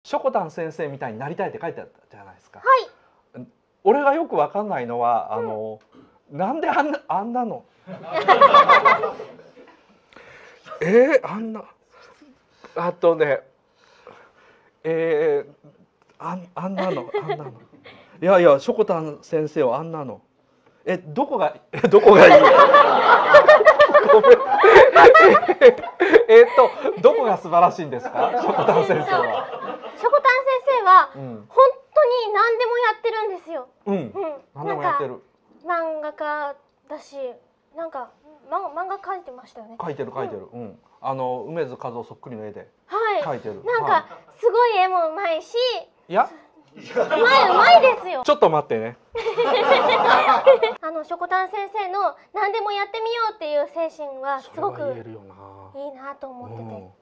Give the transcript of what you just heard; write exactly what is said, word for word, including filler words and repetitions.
しょこたん先生みたいになりたいって書いてあったじゃないですか。 はい。 俺がよくわかんないのは、あの、うん、なんであんなあんなのえー、あんなあとねえー、あんあんなのあんなのいやいやしょこたん先生はあんなのえどこがえどこがいいごめんえっとどこが素晴らしいんですかしょこたん先生は。 しょこたん先生は、うん、本当に何でもやってるんですよ。 うん、うん、何でもやってる。 漫画家だし、なんか漫画描いてましたよね。 描いてる描いてる。うん。うん、あの梅津和夫そっくりの絵で描いてる。 なんかすごい絵もうまいし。 いや。 うまいうまいですよ。 ちょっと待ってね。 あのしょこたん先生の何でもやってみようっていう精神はすごくいいなと思ってて。